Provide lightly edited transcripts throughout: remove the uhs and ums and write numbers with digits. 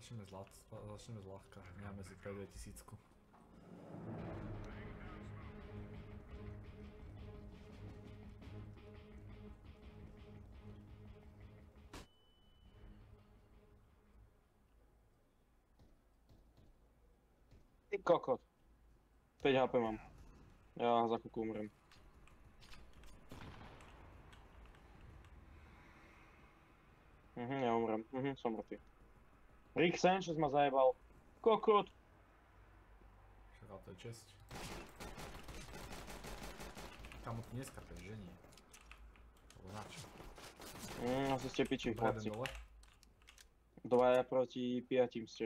Začneme zľahka, nemáme si kraj 2000. Ty kokot. 5 HP mám. Ja za chvíľku umrem. Ja umrem. Som mŕtvy. Rick Sanchez ma zajebal. Kokot. Však ale to je česť. Kamo ty neskápeš, že nie? Alebo načo? Asi ste piči, Dobre, chlapci. jeden dole. 2 proti 5 ste.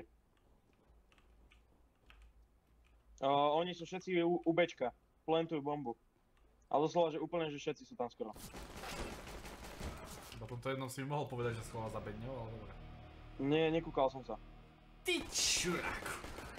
Oni sú všetci u Bčka. Plantujú bombu. Ale doslova, že úplne, že všetci sú tam skoro. Po tomto jednom si mi mohol povedať, že schoval za bedňou, ale dobre. Nie, nekúkal som sa. Ty čuráku!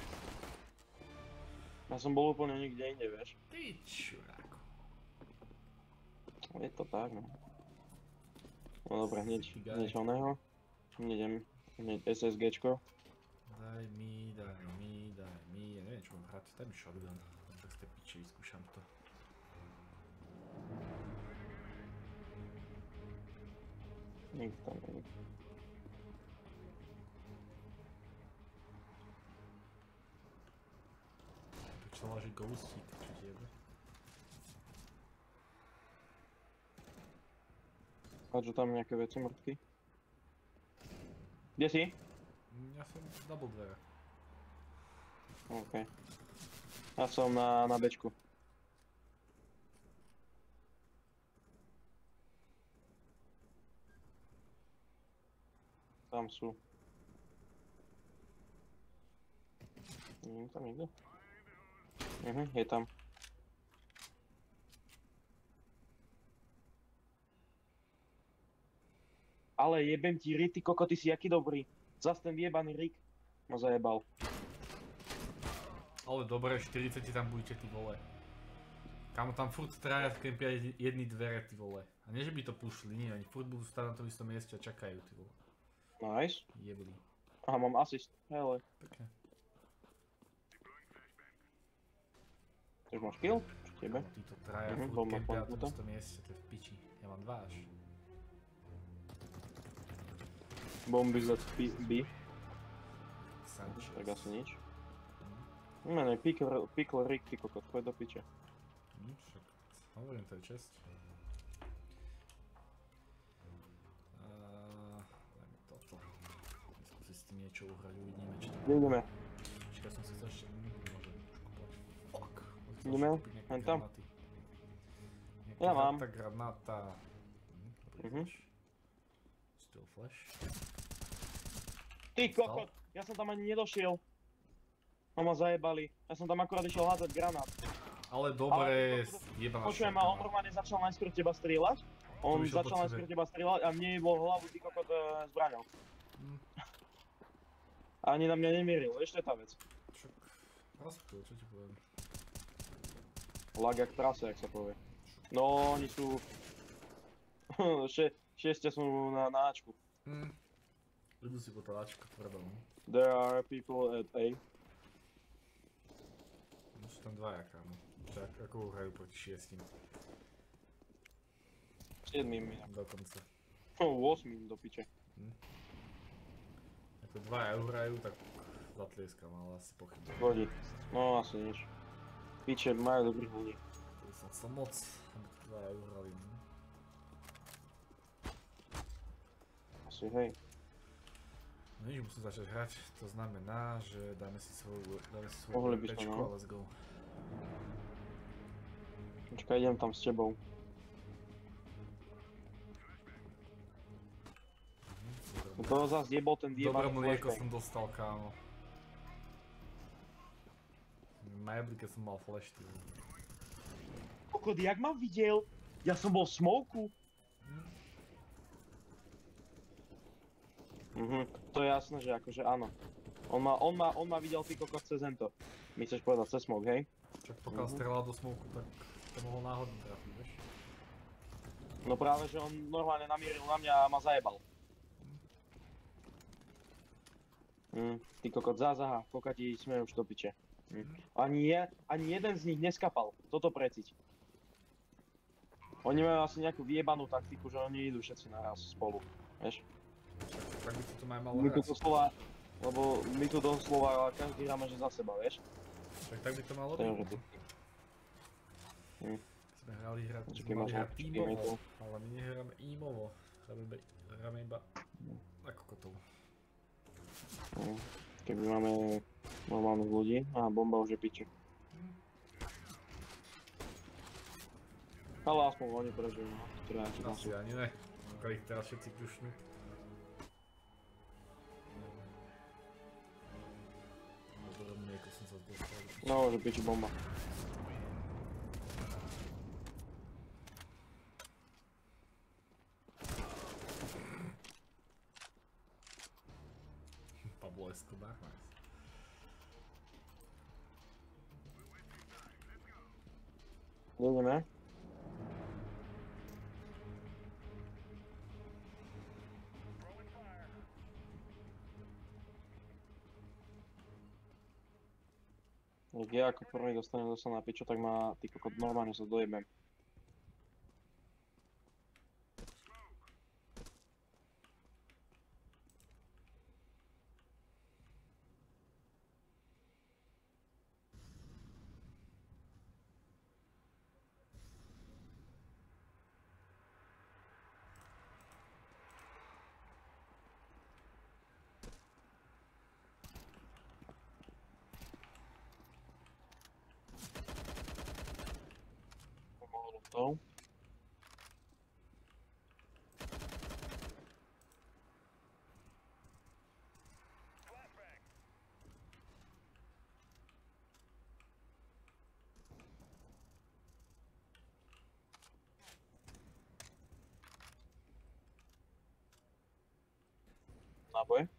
Ja som bol úplne nikde inde, vieš. Ty čuráku. Je to tak, no. No dobre, hneď oného. Hneď SSGčko. Daj mi, ja neviem čo mám hrať, daj mi shotgun. Tak z tej piči vyskúšam to. Nikto tam není. Čo sa láži ghostík, čo ti jebe? Hádžu tam nejaké veci mŕtky. Kde si? Ja som double dvere. OK. Ja som na Bčku. Tam sú. Nie je tam nikto? Je tam. Ale jebem ti, Rick, ty koko, ty si jaký dobrý. Zas ten vyjebaný Rick ma zajebal. Ale dobre, 40 tam budete, ty vole. Kamo tam furt traja kempia jedny dvere, ty vole. A nie, že by to pušli, nie, oni furt budú stáť na tom istom mieste a čakajú, ty vole. Nice. Jebli. Aha, mám asist. Hele. Pekne. Už máš kill? Čo tebe? Kamo, títo traja furt kempia na tom istom mieste, to je v piči. Ja mám 2 až. Bomby z B. Sanchez. Tak asi nič. Ne, pickle Rick, ty kokot, choď do piče. Však, hovorím, to je česť. Daj mi toto. Skúsi s tým niečo uhrať, uvidíme, či to... Ideme. Počkaj, som si chcel ešte... Môžem kúpať. Fuck. Ideme, hen tam. Ja mám. Tá granáta. Dobrý flash. Still flash. Ty kokot, ja som tam ani nedošiel. No ma zajebali. Ja som tam akurát išiel hádzať granát. Ale dobre, jebaná. Počujem ma, on normálne začal najskôr teba strieľať. On začal najskôr teba strieľať a mne bol hlavu ty kokot zbraňou. A ani na mňa nemieril, vieš, to je tá vec. Čak, rozpil, čo ti poviem. Lag jak prase, jak sa povie. No, oni sú... Šestia sú na Ačku. Ľudú si po to Ačko tvrdom. There are people at A. No sú tam dvaja, kámo. Tak, ako hrajú proti 6. 7 minút. Dokonca. 8 do piče. Ako dvaja uhrajú, tak zatlieskam, ale asi pochybujem. Hodí. No asi nič. Piče, majú dobrých ľudí. To som chcel moc, aby to dvaja uhrali. Asi hej. No nič, musím začať hrať, to znamená, že dáme si svoju Mohli by sme, pečku no. a let's go. Počkaj, idem tam s tebou. To zás jebol ten Dobré vyjebaný mlieko flashbang. som dostal, kámo. Majabli, keď som mal flash, ty. Kokot, jak ma videl? Ja som bol v smoku. To je jasné, že akože áno. On ma videl ty kokot cez hento. My chceš povedať cez smoke, hej? Čak pokiaľ strelal do smoku, tak to mohol náhodne trafiť, vieš? No práve, že on normálne namieril na mňa a ma zajebal. Ty kokot, zázaha, kokati sme už do piče. Ani jeden z nich neskapal, toto preciť. Oni majú asi nejakú vyjebanú taktiku, že oni idú všetci naraz spolu, vieš? Tak by to aj malo My tu hrať. doslova, lebo my tu doslova každý hráme že za seba, vieš? Tak by to malo byť. Sme mali hrať tímovo, ale my nehráme ímovo. Hráme iba ako kotov. Keby máme normálnych ľudí, bomba už je piči. Ale aspoň oni prežijú, no. Asi ani ne, pokiaľ ich teraz všetci kľušnú. Podobne ako som sa dostal. No, že piči bomba. Pablo Escobar, nice. Ideme. Jak ja ako prvý dostanem zase na piču, tak ma ty kokot normálne sa dojebem. To. Náboje.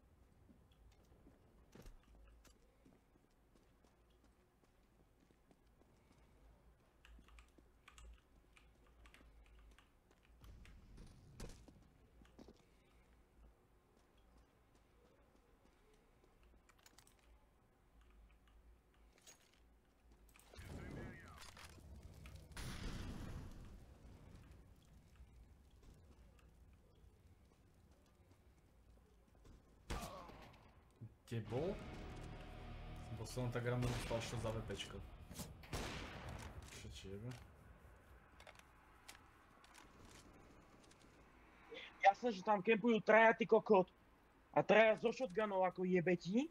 Kde bol? Som poslednom tak random spal za VPčko. Čo čiebe? Jasné, že tam kempujú traja ty kokot. A traja zo shotgunov ako jebeti.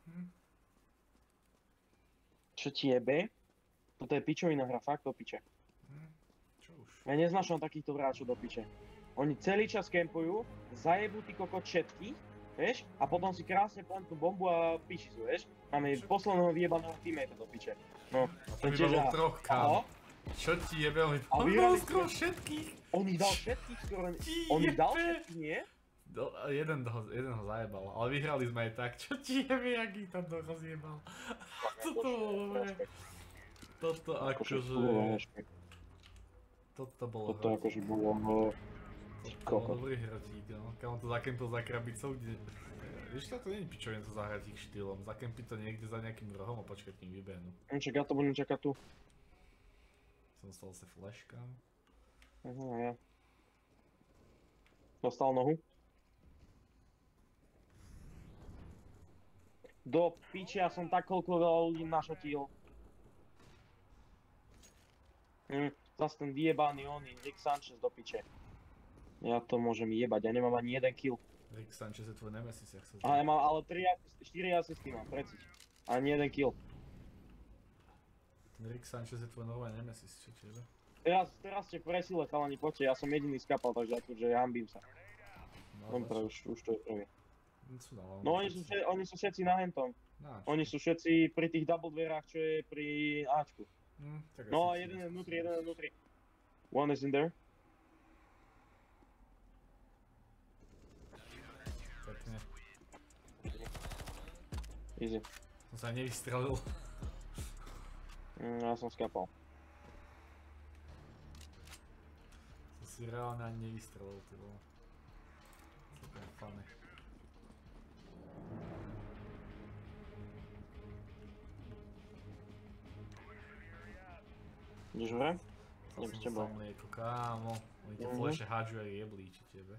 Čo ti jebe? Toto je pičovina hra, fakt do piče. Čo už? Ja neznášam takýchto hráčov do piče. Oni celý čas kempujú, zajebú ty kokot všetkých, vieš? A potom si krásne plantnú bombu a píši sú, vieš? Máme posledného vyjebaného teammate do piče. No, A to by bolo troch, kámo. Čo ti jebe, on dal skoro všetkých. On ich dal všetkých skoro, on ich dal všetkých, nie? Jeden ho zajebal, ale vyhrali sme aj tak. Čo ti jebe, jak ich tam rozjebal. Toto bolo dobré. Toto akože... Toto bolo Toto akože bolo... Toto bolo dobrý hrotík, no. Kam on to zakempil za krabicou, kde... Vieš, to nie je pičovien to zahrať ich štýlom. Zakempí to niekde za nejakým rohom a počkať, kým vybehnú. Čak, ja to budem čakať tu. Som stal sa flashkam. Aha, ja. Dostal nohu. Do piči, ja som tak koľko veľa ľudí našotil. Zas ten vyjebaný oný, Rick Sanchez do piče. Ja to môžem jebať, ja nemám ani jeden kill. Rick Sanchez je tvoj nemesis, jak sa zdá. Ale mám, ale 4 asisty mám, preciť. Ani jeden kill. Ten Rick Sanchez je tvoj nové nemesis, čo tebe? Teraz ste presile, chalani, poďte, ja som jediný skapal, takže akože hambím sa. Dobre, už to je prvý. No oni sú všetci na hentom. Oni sú všetci pri tých double dverách, čo je pri Ačku. No a jeden je vnútri. One is in there. Pekne. Easy. Som sa nevystrelil. Ja som skapal. Som si reálne ani nevystrelil, ty vole. Super funny. Ideš hore? Idem s tebou. Mlieko, kámo. Oni tie flashe hádžu aj jeblíči tebe.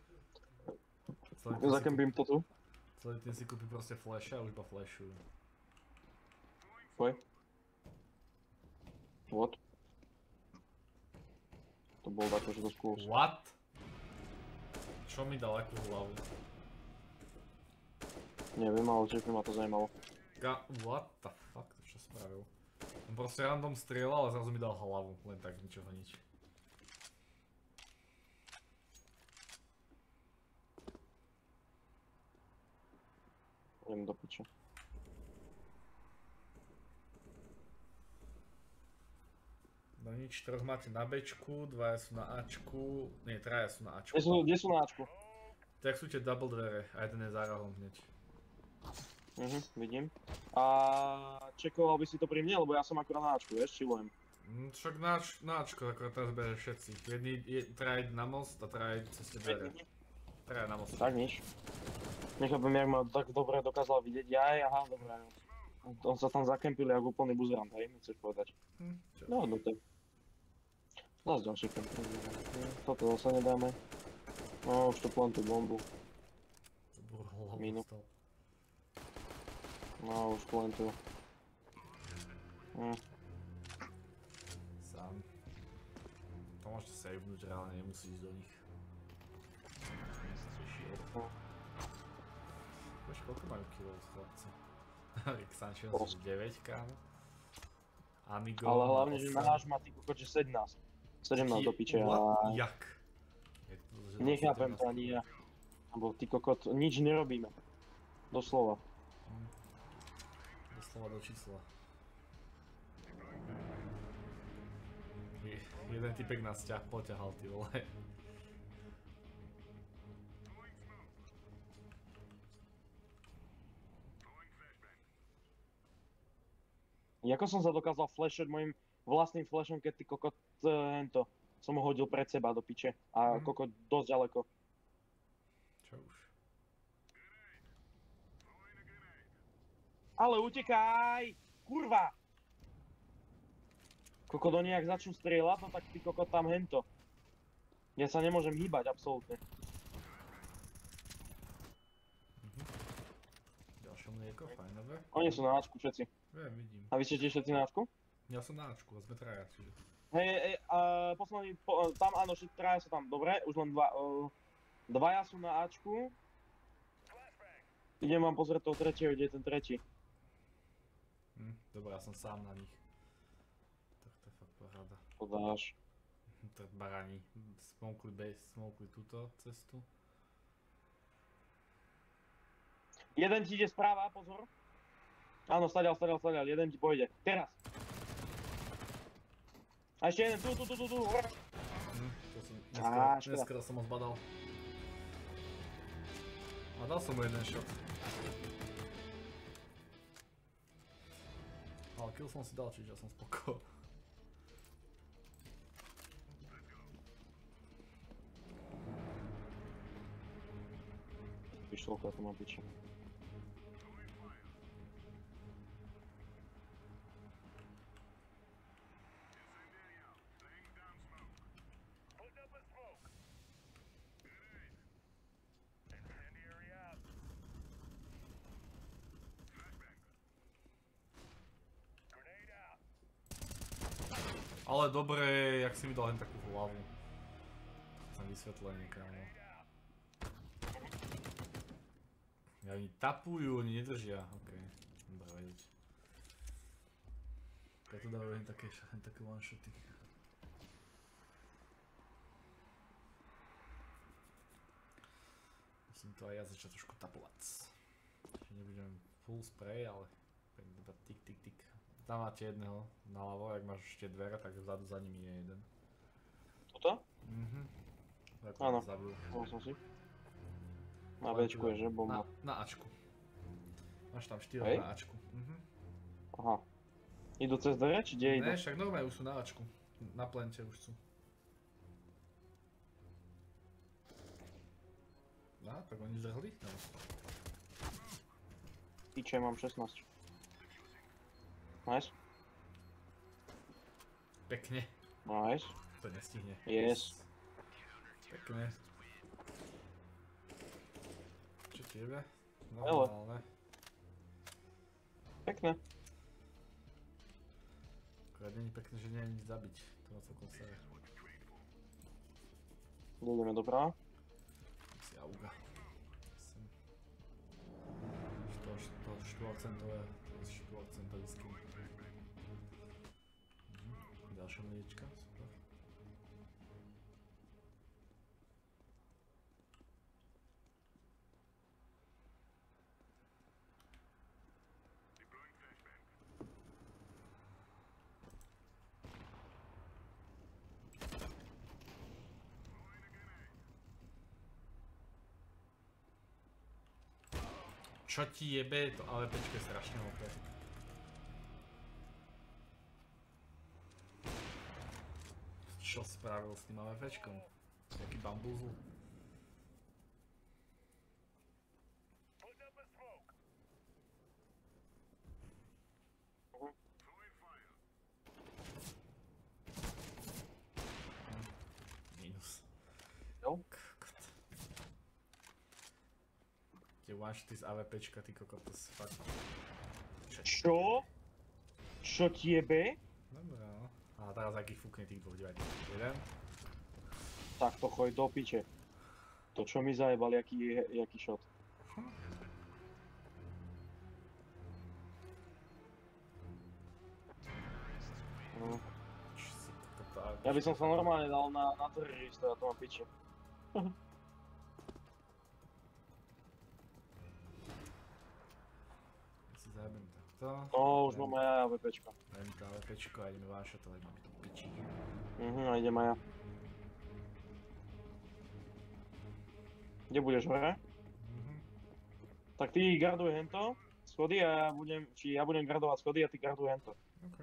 Zakempím to tu. Celý tým si kúpi proste flashe a už iba flashujú. Poj. What? To bol takto, že to skús. What? Čo mi dal akú hlavu? Neviem, ale tiež ma to zajímalo. What the fuck, to čo spravil? On proste random strieľal a zrazu mi dal hlavu, len tak ničoho nič. Idem do piče. No nič, troch máte na Bčku, dvaja sú na Ačku, nie, traja sú na Ačku. Kde sú na Ačku? Tak sú tie double dvere a jeden je za rohom hneď. Vidím. A čekoval by si to pri mne, lebo ja som akurát na Ačku, vieš, chillujem. Však na Ačko, akurát teraz beže všetci. Traja ide na most a traja ide cez tie dvere. Traja na most. Tak nič. Nechápem, jak ma tak dobre dokázal vidieť. Aha, dobré. On sa tam zakempil jak úplný buzerant, hej, mi chceš povedať. No, to. Zas ďalší kempil. Toto zase nedáme. No, už to plantuj bombu. To bolo hlavu dostal. No, už plantuj. Sám. To môžete savenúť, reálne nemusí ísť do nich. Bož, koľko majú kilov chlapci? Rick Sanchez 9, kámo. Amigo ale hlavne, že náš má ty kokot, že 17. 17 do piče a... Jak? Nechápem to ani ja. Lebo ty kokot, nič nerobíme. Doslova. Doslova do čísla. Jeden typek nás poťahal, ty vole. Ako som sa dokázal flashať mojim vlastným flashom, keď ty kokot som ho hodil pred seba do piče a kokot dosť ďaleko. Čo už? Ale utekaj! Kurva! Kokot oni jak začnú strieľať, no tak ty kokot tam hento. Ja sa nemôžem hýbať, absolútne. Ďalšie mlieko, fajnové. Oni sú na Ačku všetci. Viem, vidím. A vy ste tiež všetci na Ačku? Ja som na Ačku, sme traja, čiže... Hej, posledný, tam áno, všetci traja sú tam, dobre, už len dvaja sú na Ačku. Idem vám pozrieť toho tretieho, kde je ten tretí. Dobre, ja som sám na nich. Tak to je fakt paráda. To dáš. Tak barani, smokli túto cestu. Jeden ti ide správa, pozor. Áno, stadial, jeden ti pôjde. Teraz. A ešte jeden, tu, hore. Neskoro som ho zbadal. A dal som mu jeden shot. Ale kill som si dal, čiže ja som spoko. Pištolka to má piči. Ale dobre, jak si mi dal len takú hlavu. Chcem vysvetlenie, kámo. Oni tapujú, oni nedržia, okej. Dobre vedieť. Preto dávajú len také one-shoty. Musím to aj ja začať trošku tapovať. Čiže nebudem full spray, ale iba tik. Tam máte jedného naľavo, ak máš ešte dvere, tak vzadu za nimi je jeden. Toto? Áno, bol som si. Na Bčku je, že? Bomba. Na Ačku. Máš tam 4 na Ačku. Aha. Idú cez dvere, či kde idú? Ne, však normálne už sú na Ačku. Na plente už sú. Tak oni zdrhli? No. Piče, mám 16. Nice. Pekne. Nice. To nestihne. Yes. Pekne. Čo tebe? Normálne. Pekné. Akorát není pekné, že nie je nič zabiť. To ma celkom sere. Ideme dobrá. Si auga. To 4-centové skin. Ďalšia mliečka, super. Čo ti jebe, to AWPčko je strašne OP. Čo spravil s tým AWPčkom? Jaký bambuzl? Minus. Jo? Tie one-shoty z AWPčka, ty kokot, to si fakt... Čo? Čo ti jebe? Dobre, no. A teraz aký fúkne tých dvoch, divajte. Jeden. Tak to choď do piče. To čo mi zajebal, jaký shot. No. Ja by som sa normálne dal na teroristu, ja to mám piče. Zajebem takto. No, už mám aj AWPčko. Daj mi to AWPčko a ideme one-shotovať, máme tu piči. A idem aj ja. Kde budeš, hore? Tak ty garduj hento, schody a ja budem gardovať schody a ty garduj hento. OK.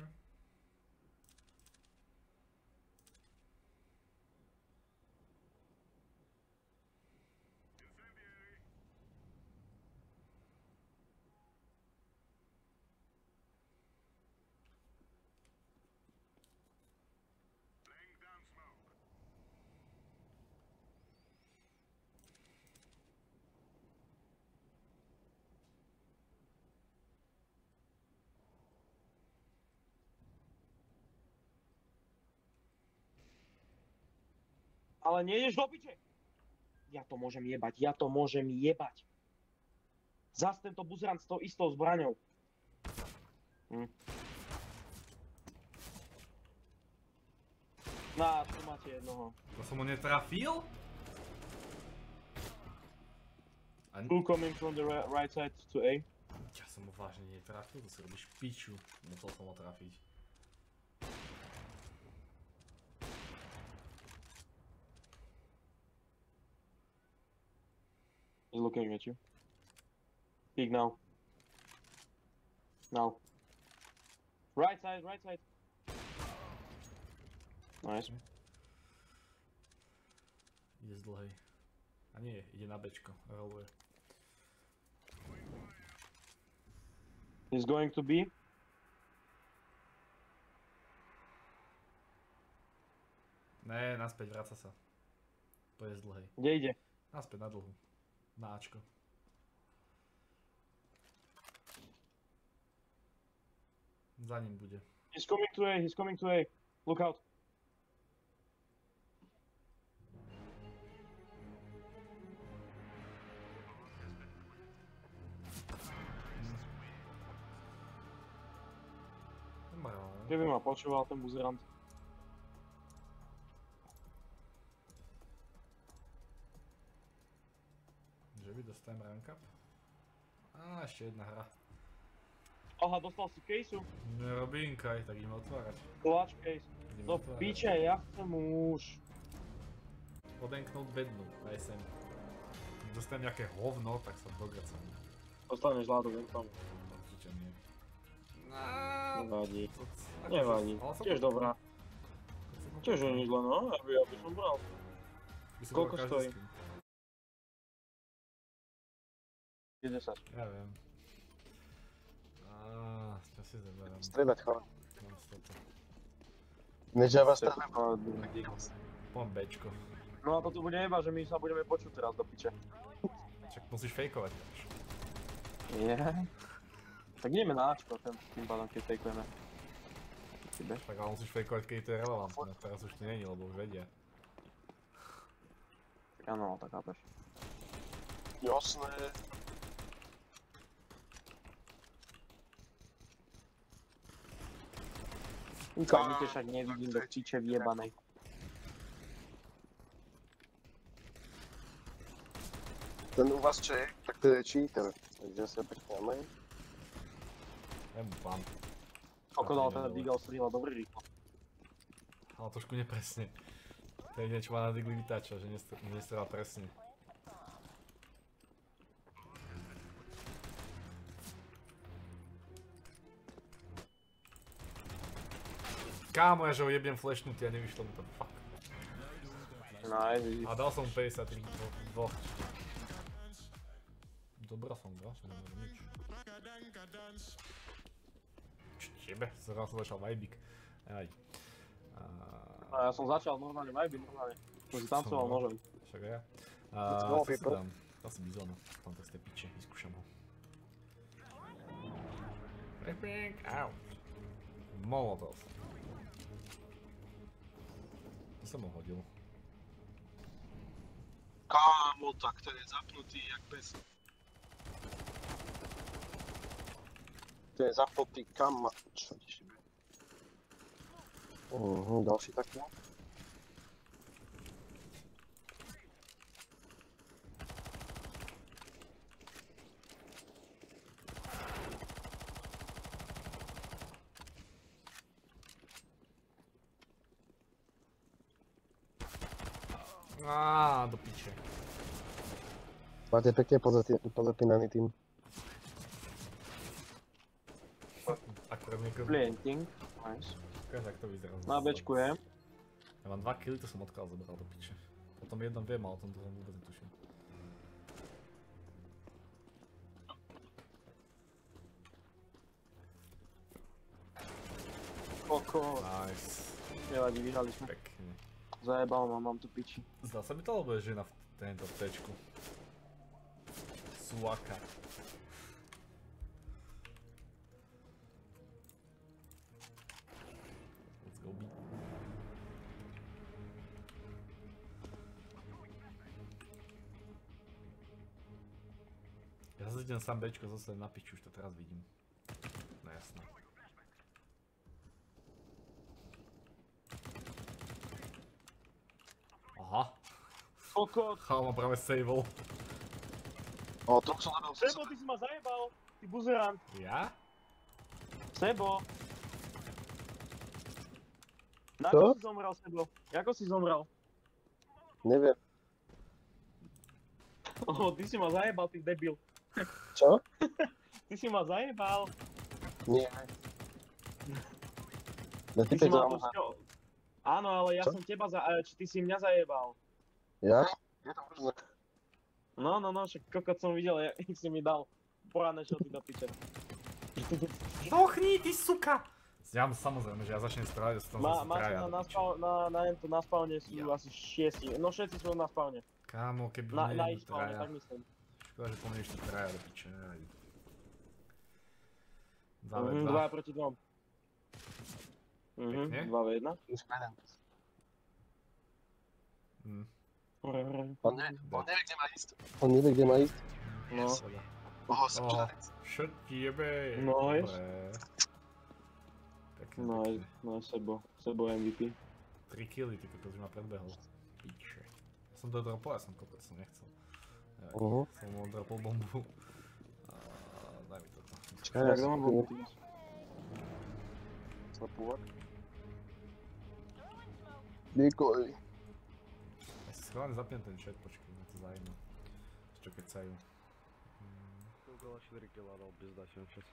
Ale nejdeš do piče! Ja to môžem jebať. Zas tento buzerant s tou istou zbraňou. Tu máte jednoho. To som ho netrafil? Two coming from the right side to A. Ja som ho vážne netrafil, to si robíš piču. Musel som ho trafiť. He's looking at you. Peek now. Now. Right side, right side. Nice. Ide z dlhej. A nie, ide na Bčko, roluje. He's going to be. Ne, naspäť, vraca sa. Pôjde z dlhej. Kde ide? Naspäť na dlhu. Na Ačko. Za ním bude. He's coming to A. Look out. Keby ma počúval ten buzerant. Že by dostajem rank up? Á, ešte jedna hra. Aha, dostal si caseu. Robinkaj, tak ideme otvárať. Clutch case. Do piče, ja chcem už. Odenknúť bednu na SM. Keď dostanem nejaké hovno, tak sa dogracam. Dostaneš zlátú ventom. Určite nie. Nevadí. Nevadí. Tiež dobrá. Tiež je nič len, no? Ja by som bral. Koľko stojí? 10. Ja viem. Čo si zaberám? Stredať chala. Mám 100. Než ja vás tam Pôjdem Bčko. No a to tu bude iba, že my sa budeme počuť teraz do piče. Však musíš fejkovať. Tak ideme na Ačko, tým pádom keď fejkujeme. Tak ale musíš fejkovať, keď to je relevantné, teraz už to není, lebo už vedia. Tak áno, tak chápeš. Jasné. Nikde však nevidím do piče vyjebanej. Ten u vás čo je? Tak to je cheater. Takže sa pekne amej. Nebudám. Ako dal ten Deagle strieľa dobrý rýchlo. Ale trošku nepresne. To je niečo má na Deagle vytáča, že nestrieľa presne. Kámo, ja že ho jebiem flashnutý a nevyšlo mi to, fuck. Nice. A dal som 53 dvoch. Dobrá som, že nemôžem nič. Čo tebe? Zrovna som začal vibík. Aj. A ja som začal normálne vibík, normálne. Som si tancoval nožem. Však aj ja. Co si dám? Dal si bizóna. Tam to z tej piče, vyskúšam ho. Flashbang, out. Molotov. To som ho hodil. Kámo, tak ten je zapnutý jak pes. To je zapnutý kam... Čo ti šibe? Ďalší taký. Do piče. Máte pekne pozapínaný tým. Akurát niekto... Planting. Nice. Ukáž, jak to vyzerá. Na Bčku je. Ja mám 2 killy, to som odkiaľ zobral do piče. O tom jednom viem, ale o tom druhom vôbec netuším. Kokos. Nice. Nevadí, vyhrali sme. Pekne. Zajebal ma, mám tu piči. Zdá sa mi to, alebo je žena v tento Tčku? Suaka. Let's go B. Ja zase idem sám Bčko, zase na piču, už to teraz vidím. No jasné. Aha. Kokot. Chal ma práve saveol. O, troch som hľadal. Sebo, ty si ma zajebal. Ty buzerant. Ja? Sebo. Na Čo? ako si zomrel, Sebo? Ako si zomrel? Neviem. Ty si ma zajebal, ty debil. Čo? Ty si ma zajebal. Nie. Ty si ma Áno, ale ja som teba či ty si mňa zajebal. Ja? Je to možné. No, však kokot som videl, jak si mi dal porané šoty do piče. Dochni, ty suka! Ja samozrejme, že ja začnem strávať, že tam zase traja do piče. Na spawne sú asi 6, no všetci sú na spawne. Kámo, keby Na nie ich spawne, tak myslím. Škoda, že pomenieš to traja do piče. 2 proti 2. Pekne. 2v1. On nevie, kde má ísť. On nevie, kde má ísť. No. Oho, som žalec. Čo ti jebe? Nice. Pekne. No, Sebo MVP. 3 killy, ty kokos, že ma predbehol. Piče. Ja som to dropol, ja som kokos, som nechcel. Som mu dropol bombu. Daj mi toto. Čakaj, jak doma bombu ty máš? Slepúvak. Nikoli. Ja si schválne zapnem ten chat, počkej, mňa to zaujíma. Čo kecajú. Google 4 kg dal bezdačný čas.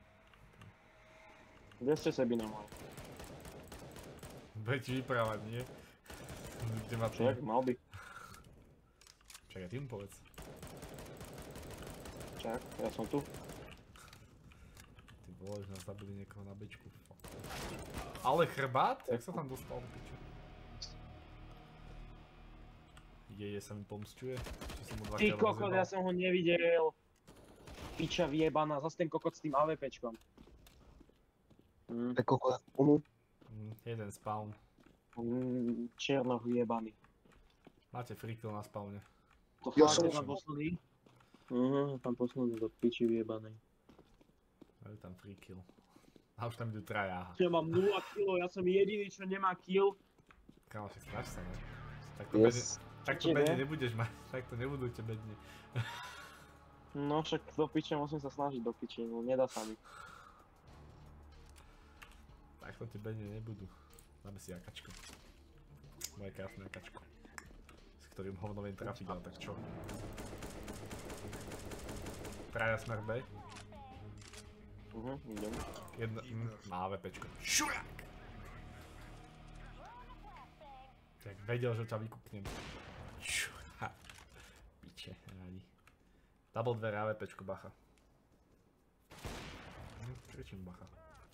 Kde ste sebi na mal? Bude ti vyprávať, nie? Kde ma Čak, mal by. Čakaj, ty mu povedz. Čak, ja som tu. Ty vole, že nás zabili niekoho na bečku, fuck. Ale chrbát? Jak sa tam dostal do piče? Je sa mi pomsťuje. Ty kokot, ja som ho nevidel. Piča vyjebaná, zas ten kokot s tým AWPčkom. Kokot. Jeden spawn. Černo vyjebaný. Máte free kill na spawne. To fakt tam posledný? Tam posledný do piči vyjebanej. Majú tam free kill. A už tam idú traja. Ja mám 0 kg, ja som jediný, čo nemá kill. Kámo, však snaž sa, ne? Takto bedne nebudeš mať, takto nebudú tebe bedne. No však do piče musím sa snažiť do piči, no nedá sa mi. Takto ti bedne nebudú. Dáme si akačko. Moje krásne akačko. S ktorým hovno viem trafiť, ale tak čo? Traja smer B. Idem. Jedna, má AWPčko. Šurák! Tak vedel, že ťa vykúknem. Šurák. Piče, rádi. Double dvere AWPčko, bacha. Kričím bacha.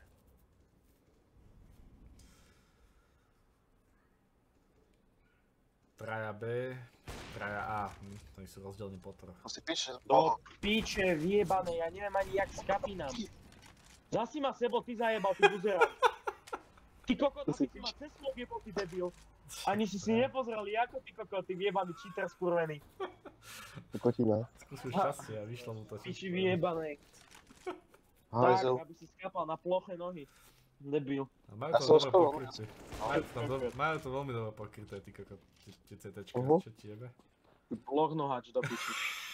Traja B, traja A. To sú rozdielný potrh. To si píše. Do piče vyjebané, ja neviem ani jak skapínam. Zasi ma sebo, ty zajebal, ty buzera. Ty kokot, ty si ma cez smog jebol, ty debil. Ani si nepozrel, ako ty kokot, ty vyjebaný cheater skurvený. Kotina. Skúsil šťastie a vyšlo mu to. Piči vyjebané. Hajzel. Tak, aby si skapal na ploché nohy. Debil. Majú to dobre pokryté. Majú to veľmi dobre pokryté, ty kokot, tie CTčka, čo ti jebe? Bloch nohač do piči.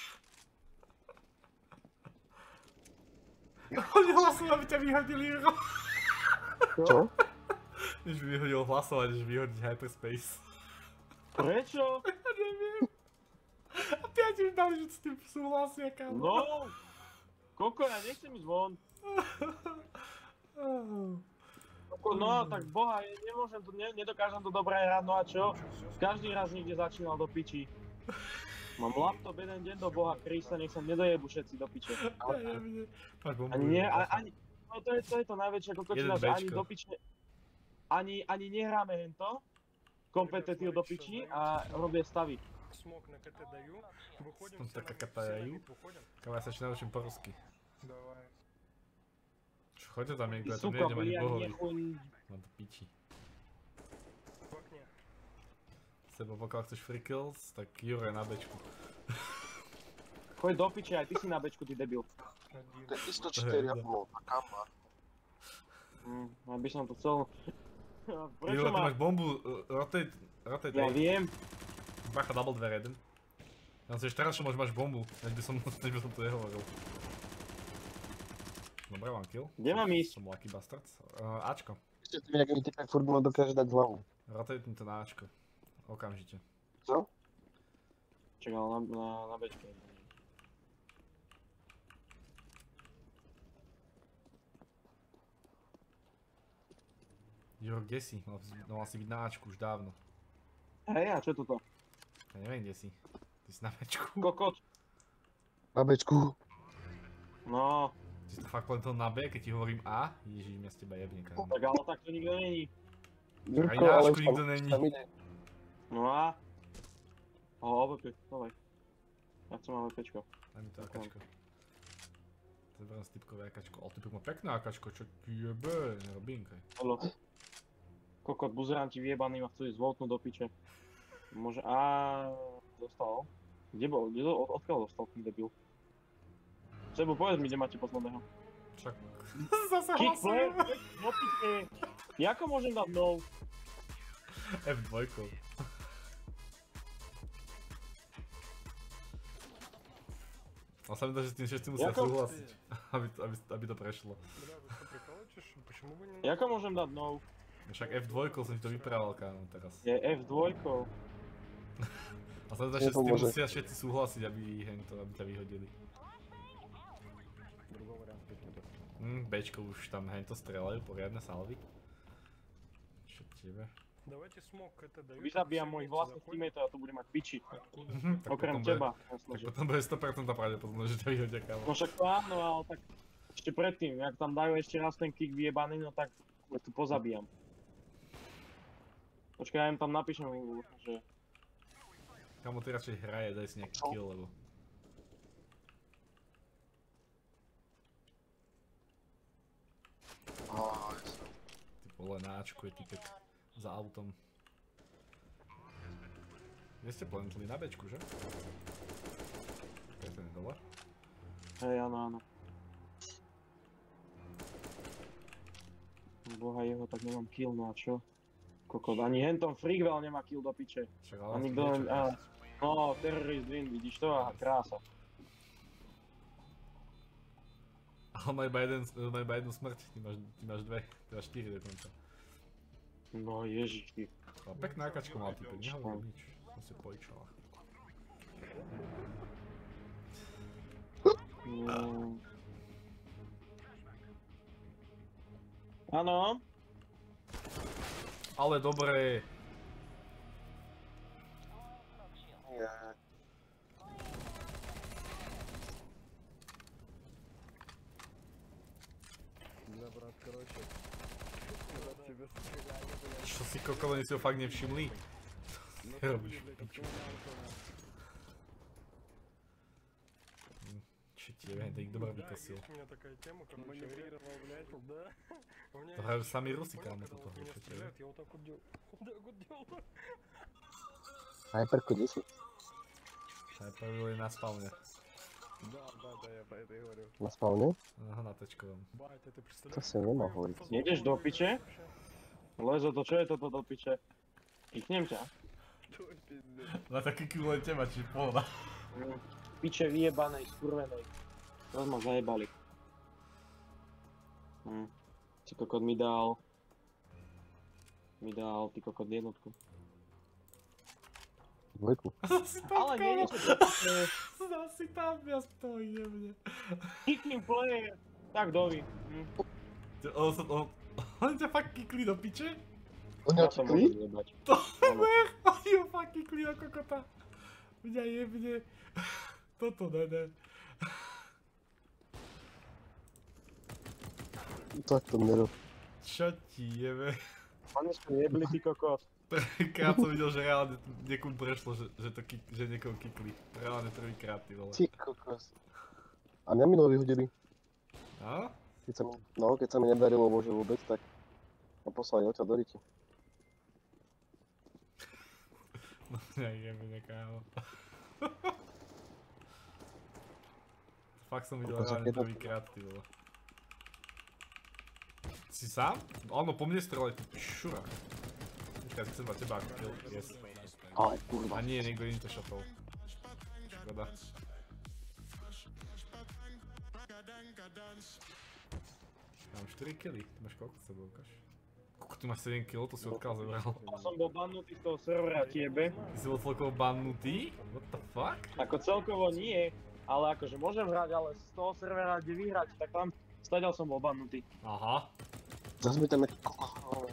Oni hlasujú, aby ťa vyhodili, Juro. Čo? Než by vyhodil hlasovať, než vyhodiť Hyperspace. Prečo? Ja neviem. A ty ti dali, že s tým súhlasia, kámo. No! Koko, ja nechcem ísť von. Koko, no tak boha, ja nemôžem to, nedokážem to dobre hrať, no a čo? Každý raz niekde začínal do piči. Mám laptop jeden deň do boha Krista, nech sa nedojebu všetci do piče. Ani, no to je to najväčšia kokočina, že ani do piče, ani nehráme hento, kompetitív do piči a robia stavy. Там така катаю. Кава се ще научим по-руски. Ходя там niekto, ja tam nejdem ani bohovi. Mám to piči. Sebo, pokiaľ chceš free kills, tak Juro je na bečku. Choď do piče, aj ty si na bečku, ty debil. To je isto 4,5, a kamba. Aby som to chcel... Juro, ty máš bombu, rotate. Ja viem. Bacha double dvere jeden. Ja si ešte teraz, čo máš bombu, než by som to nehovoril. Dobre, mám kill. Kde mám ísť? Som lucky bastard. Ačko. Ešte ty nejaký typek furt ma dokáže dať hlavu. Rotate to na Ačko. Okamžite. Co? Čakal na bečke. Juro, kde si? Mal si byť na Ačku už dávno. Hej, a čo je toto? Ja neviem, kde si. Ty si na Bčku. Kokot. Na bečku. No. Ty si to fakt len to na B, keď ti hovorím A? Ježiš, mňa z teba jebne, kámo. Tak ale tak to nikto není. Aj na Ačku nikto není. No a? OVP, dávaj. Ja chcem AVPčko. Daj mi to AKčko. Zaberám z typkové AKčko. Ale typek má pekné AKčko, čo ti jebe, nerobím kaj. Halo. Kokot, buzerán ti vyjebaný ma chcú ísť zvoltnúť do piče. Môže... Dostal. Kde bol? Odkiaľ dostal ten debil? Sebo, povedz mi, kde máte posledného. Však... Zase Kickplay? hlasujem. No piče. Jako môžem dať no? F2. A sa mi dá, že s tým musia súhlasiť, aby to prešlo. Jako môžem dať no? Však F2 som ti to vyprával, kámo, teraz. Je F2. A sa mi dá, že s tým musia všetci súhlasiť, aby ťa vyhodili. Bčko už tam hento strelajú, poriadne salvy. Čo tebe? Vyzabijam mojich vlastných teammateov a to budem mať piči. Okrem teba. Tak potom bude 100% pravdepodobnosť, že ťa vyhodia, kámo. No však to áno, ale tak ešte predtým, ak tam dajú ešte raz ten kick vyjebaný, no tak Ja tu pozabíjam. Počkaj, ja im tam napíšem, že... Kamo, ty radšej hraje, daj si nejaký kill, lebo... Ty vole, na Ačku je typek za autom. Kde ste plantli? Na Bčku, že? Ten je dole. Hej, áno. Boha jeho, tak nemám kill, no a čo? Kokot, ani hentom Freakvel nemá kill do piče. Ani kto len... No, terrorist win, vidíš to? Aha, krása. Ale má iba jednu smrť, ty máš dve, teda 4 dokonca. No ježiš ty. Pekná akačka mal typek, nehovorím nič, som si pojčala. Áno. Ale dobre. Čo si kokolo, si ho fakt nevšimli? Robíš piču. Čo ti je, tak dobré vykosil. To hrajú sami Rusi, kámo, toto hru, čo ti je. Hyperku 10. Hyper je na spawne. Na spawne? Aha, na tečkovom. To si nemá hovoriť. Ideš do piče? Lezo, to čo je toto do piče? Kichnem ťa. Na taký kill len teba, čiže pohoda. Piče vyjebanej, skurvenej. To ma zajebali. Ty kokot mi dal... ty kokot jednotku. Dvojku. Ale nie, niečo to piče. Zasi tam, ja stojím, mne. Kicking player. Tak dovi. On ťa fakt kikli do piče? On ťa kikli? To nech, oni ho fakt kikli do kokota. Mňa jebne. Toto ne. Tak to nerob. Čo ti jebe? Oni sú jebli, ty kokot. Prvýkrát som videl, že reálne niekomu prešlo, že niekoho kikli. Reálne prvýkrát, ty vole. Ty kokos. A mňa minulé vyhodili. Áno? Keď sa mi nedarilo bože vôbec, tak ma poslali odtiaľ do riti. No mňa jebne, kámo. Fakt som videl reálne prvýkrát, ty vole. Si sám? Áno, po mne strelaj, ty šura. Počkaj, si chcem mať teba ako kill, yes. Ale kurva. A nie, niekto iný to šotol. Škoda. Mám 4 killy, ty máš koľko sa ukáž? Koľko ty máš 7 kill, to si odkiaľ zobral? Ja som bol bannutý z toho servera, tiebe. Ty si bol celkovo bannutý? What the fuck? Ako celkovo nie, ale akože môžem hrať, ale z toho servera, kde vyhrať, tak tam stadiaľ som bol bannutý. Aha. Zas mi tam je kokos.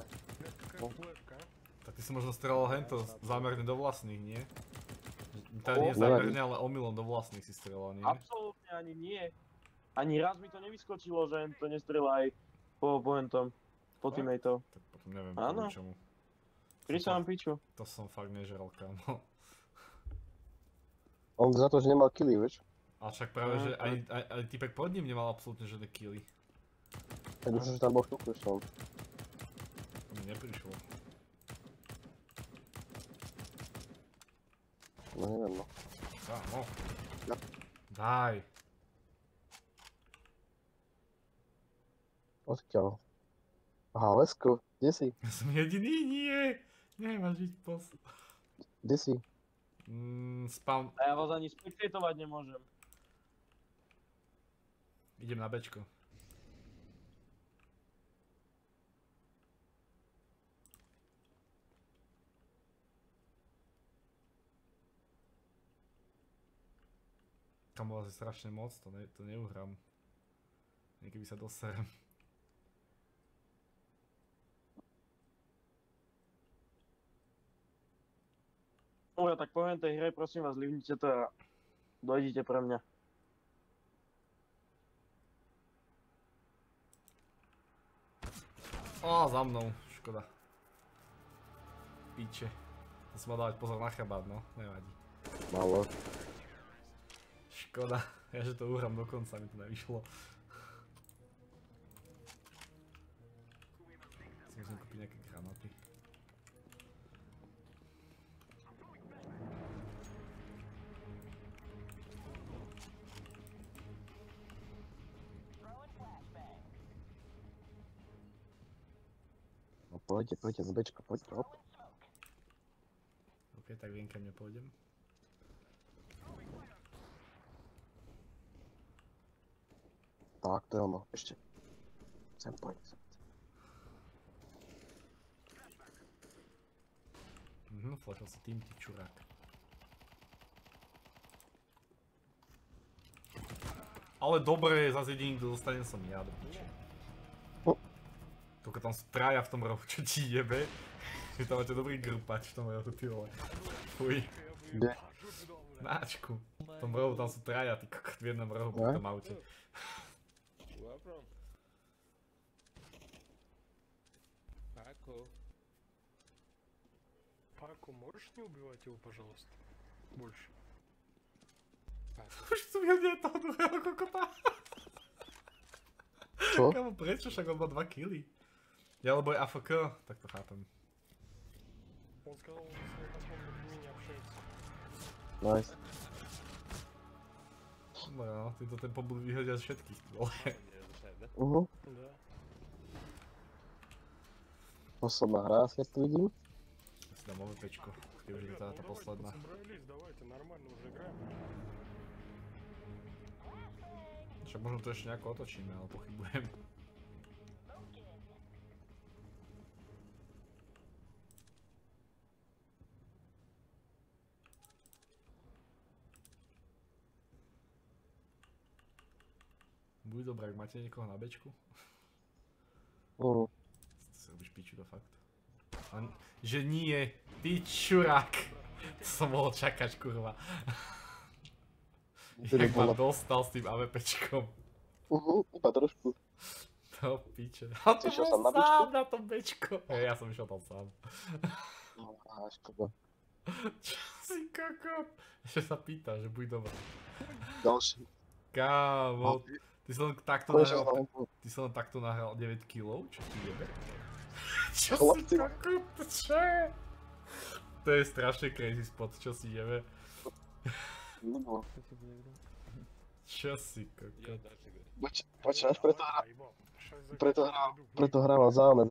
Tak ty si možno strelal hento zámerne do vlastných, nie? Teda nie zámerne, ale omylom do vlastných si strelal, nie? Absolútne ani nie. Ani raz mi to nevyskočilo, že to nestrelá aj po hentom, po teammateov. Tak potom neviem kvôli čomu. Prisám piču. To som fakt nežral, kámo. On za to, že nemal killy, vieš? A však práve, že aj typek pod ním nemal absolútne žiadne killy. Tak myslím, že tam bol štuku ešte on. To mi neprišlo. No neviem, no. Kámo. Ja. Daj. Odkiaľ? Aha, Lesko, kde si? Ja som jediný, nie. Nemáš byť pos. Kde si? Spawn. A ja vás ani spectatovať nemôžem. Idem na Bčko. Tam bola strašne moc, to neuhrám. Niekedy sa doserem. Dobre, tak po tej hre prosím vás, livnite to a dojdite pre mňa. Á, za mnou, škoda. Píče. To som mal dávať pozor na chrbát, no, nevadí. Malo. Škoda, ja že to uhrám dokonca, mi to nevyšlo. Si musím kúpiť nejaké granaty. No poďte z Bčka, poďte, hop. OK, tak viem, kam nepôjdem. Tak, to je ono, ešte. Sem poď. Flashol si tým, ty čurák. Ale dobre, zase jediný, kto dostane som ja, do piče. Toľko tam sú traja v tom rohu, čo ti jebe. Vy tam máte dobrý grupač v tom rohu, ty vole. Fuj. Kde? Náčku. V tom rohu tam sú traja, ty kokot, v jednom rohu v tom aute. Пако, можешь не убивать его, пожалуйста? Больше. Už som videl toho druhého kokota. Čo? Kámo, prečo? Však on má 2 killy. Ja, lebo je AFK, tak to chápem. Он сказал, он с знакомым не общается. Nice. No, týmto tempom budú vyhodiať všetkých, ty vole. Да. Posledná hra, asi tu vidím. Ja si dám OVPčko, keď už je teda tá posledná. Собрались, давайте, нормально уже играем. Však možno to ešte nejako otočíme, ale pochybujem. Bude dobré, ak máte niekoho na Bčku. Si robíš piču do faktu. Že nie, ty čurák! To som mohol čakať, kurva. Jak ma dostal s tým AWPčkom. Iba trošku. To piče. A to Išiel bol som na sám na tom Bčko. Ja som išiel tam sám. No, škoda. Čo si kokot? Ešte sa pýta, že buď dobrý. Ďalší. Kámo, ty si len takto nahral 9 kg? Čo ti jebe? Čo si kokot? Čo? To je strašne crazy spot, čo si jebe. Čo si kokot? Počkáš, preto hrával záujem.